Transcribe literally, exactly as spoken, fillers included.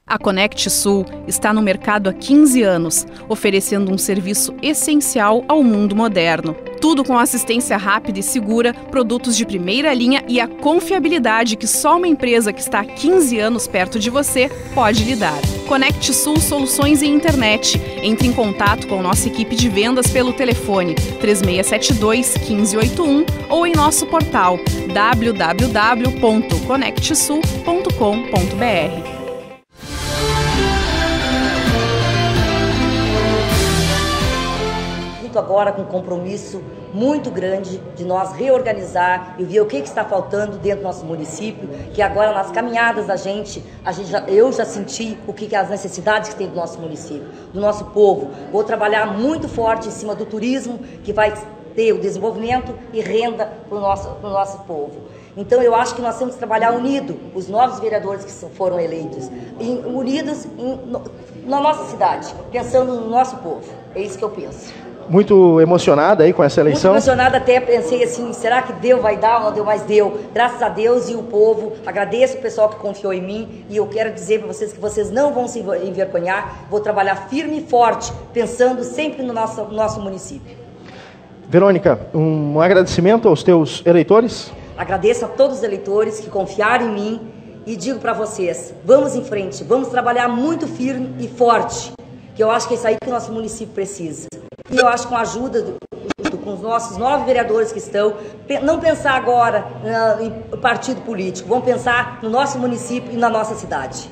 A Conect Sul está no mercado há quinze anos, oferecendo um serviço essencial ao mundo moderno. Tudo com assistência rápida e segura, produtos de primeira linha e a confiabilidade que só uma empresa que está há quinze anos perto de você pode lhe dar. Conect Sul Soluções em Internet. Entre em contato com nossa equipe de vendas pelo telefone três seis sete dois, um cinco oito um ou em nosso portal w w w ponto conect sul ponto com ponto b r. Agora com um compromisso muito grande de nós reorganizar e ver o que, que está faltando dentro do nosso município, que agora nas caminhadas da gente, a gente já, eu já senti o que, que as necessidades que tem do nosso município, do nosso povo. Vou trabalhar muito forte em cima do turismo, que vai ter o desenvolvimento e renda para o nosso, pro nosso povo. Então eu acho que nós temos que trabalhar unido, os novos vereadores que foram eleitos, em, unidos em, no, na nossa cidade, pensando no nosso povo. É isso que eu penso. Muito emocionada aí com essa eleição? Muito emocionada, até pensei assim, será que deu, vai dar ou não deu, mas deu. Graças a Deus e o povo, agradeço o pessoal que confiou em mim e eu quero dizer para vocês que vocês não vão se envergonhar, vou trabalhar firme e forte, pensando sempre no nosso, no nosso município. Verônica, um agradecimento aos teus eleitores? Agradeço a todos os eleitores que confiaram em mim e digo para vocês, vamos em frente, vamos trabalhar muito firme e forte, que eu acho que é isso aí que o nosso município precisa. E eu acho que com a ajuda do, do, com os nossos nove vereadores que estão, não pensar agora uh, em partido político, vamos pensar no nosso município e na nossa cidade.